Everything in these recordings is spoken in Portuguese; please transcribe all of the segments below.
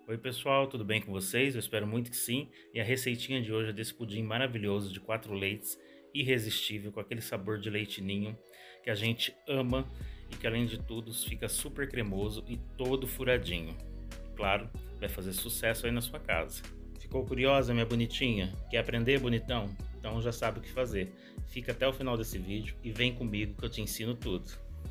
Oi pessoal, tudo bem com vocês? Eu espero muito que sim. E a receitinha de hoje é desse pudim maravilhoso de 4 leites, irresistível, com aquele sabor de leite ninho que a gente ama e que além de tudo fica super cremoso e todo furadinho. Claro, vai fazer sucesso aí na sua casa. Ficou curiosa, minha bonitinha? Quer aprender, bonitão? Então já sabe o que fazer. Fica até o final desse vídeo e vem comigo que eu te ensino tudo.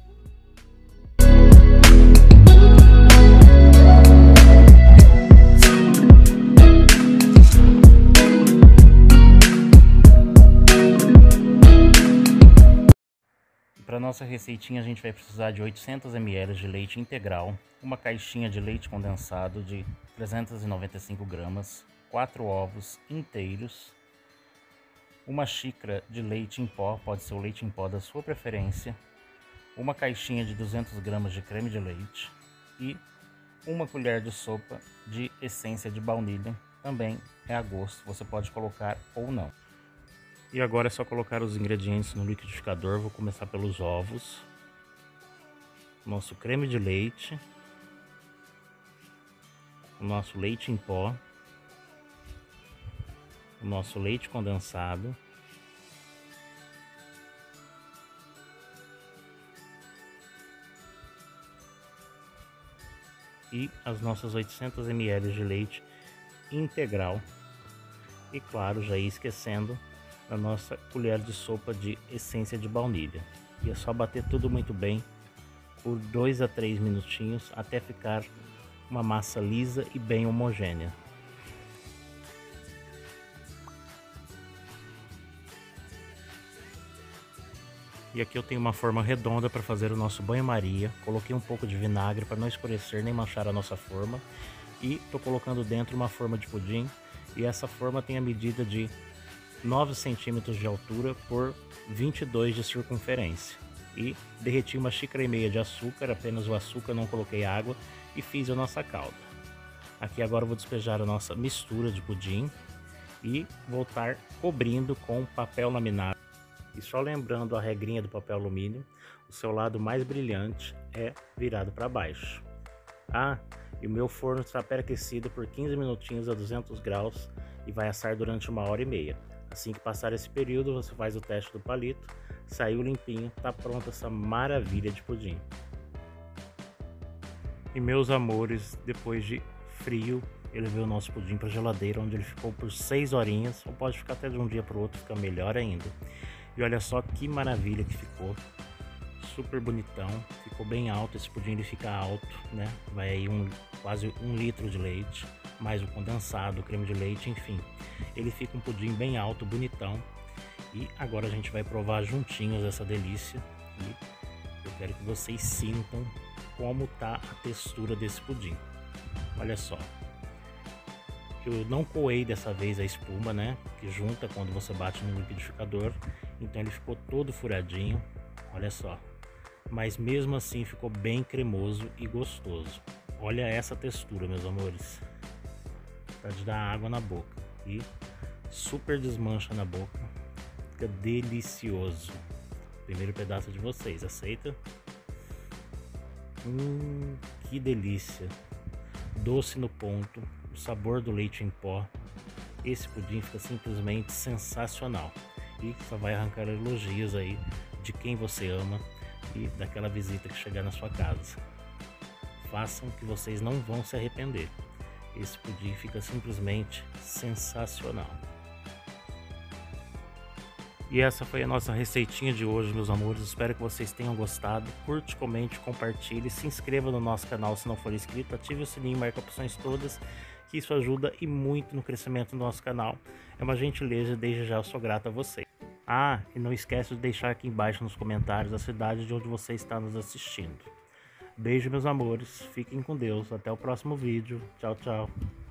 Para nossa receitinha a gente vai precisar de 800 ml de leite integral, uma caixinha de leite condensado de 395 gramas, 4 ovos inteiros, uma xícara de leite em pó, pode ser o leite em pó da sua preferência, uma caixinha de 200 gramas de creme de leite e uma colher de sopa de essência de baunilha, também é a gosto, você pode colocar ou não. E agora é só colocar os ingredientes no liquidificador. Vou começar pelos ovos, nosso creme de leite, o nosso leite em pó, o nosso leite condensado, e as nossas 800 ml de leite integral. E claro, já ia esquecendo a nossa colher de sopa de essência de baunilha. E é só bater tudo muito bem por 2 a 3 minutinhos até ficar uma massa lisa e bem homogênea. E aqui eu tenho uma forma redonda para fazer o nosso banho-maria. Coloquei um pouco de vinagre para não escurecer nem manchar a nossa forma. E estou colocando dentro uma forma de pudim. E essa forma tem a medida de 9 centímetros de altura por 22 de circunferência. E derreti uma xícara e meia de açúcar, apenas o açúcar, não coloquei água, e fiz a nossa calda. Aqui agora eu vou despejar a nossa mistura de pudim e vou estar cobrindo com papel laminado. E só lembrando a regrinha do papel alumínio, o seu lado mais brilhante é virado para baixo. Ah, e o meu forno está pré-aquecido por 15 minutinhos a 200 graus e vai assar durante 1h30. Assim que passar esse período, você faz o teste do palito, saiu limpinho, tá pronta essa maravilha de pudim. E meus amores, depois de frio, eu levei o nosso pudim para a geladeira, onde ele ficou por 6 horinhas, ou pode ficar até de um dia para o outro, fica melhor ainda. E olha só que maravilha que ficou, super bonitão, ficou bem alto, esse pudim ele fica alto, né? Vai aí quase 1 litro de leite, mais o condensado, o creme de leite, enfim. Ele fica um pudim bem alto, bonitão. E agora a gente vai provar juntinhos essa delícia. E eu quero que vocês sintam como tá a textura desse pudim. Olha só. Eu não coei dessa vez a espuma, né? Que junta quando você bate no liquidificador. Então ele ficou todo furadinho. Olha só. Mas mesmo assim ficou bem cremoso e gostoso. Olha essa textura, meus amores. Tá de dar água na boca. E super desmancha na boca. Fica delicioso. Primeiro pedaço de vocês, aceita? Que delícia. Doce no ponto. O sabor do leite em pó. Esse pudim fica simplesmente sensacional. E só vai arrancar elogios aí de quem você ama e daquela visita que chegar na sua casa. Façam que vocês não vão se arrepender. Esse pudim fica simplesmente sensacional. E essa foi a nossa receitinha de hoje, meus amores. Espero que vocês tenham gostado. Curte, comente, compartilhe, se inscreva no nosso canal se não for inscrito, ative o sininho, marque opções todas, que isso ajuda e muito no crescimento do nosso canal. É uma gentileza e desde já eu sou grato a vocês. Ah, e não esquece de deixar aqui embaixo nos comentários a cidade de onde você está nos assistindo. Beijo, meus amores. Fiquem com Deus. Até o próximo vídeo. Tchau, tchau.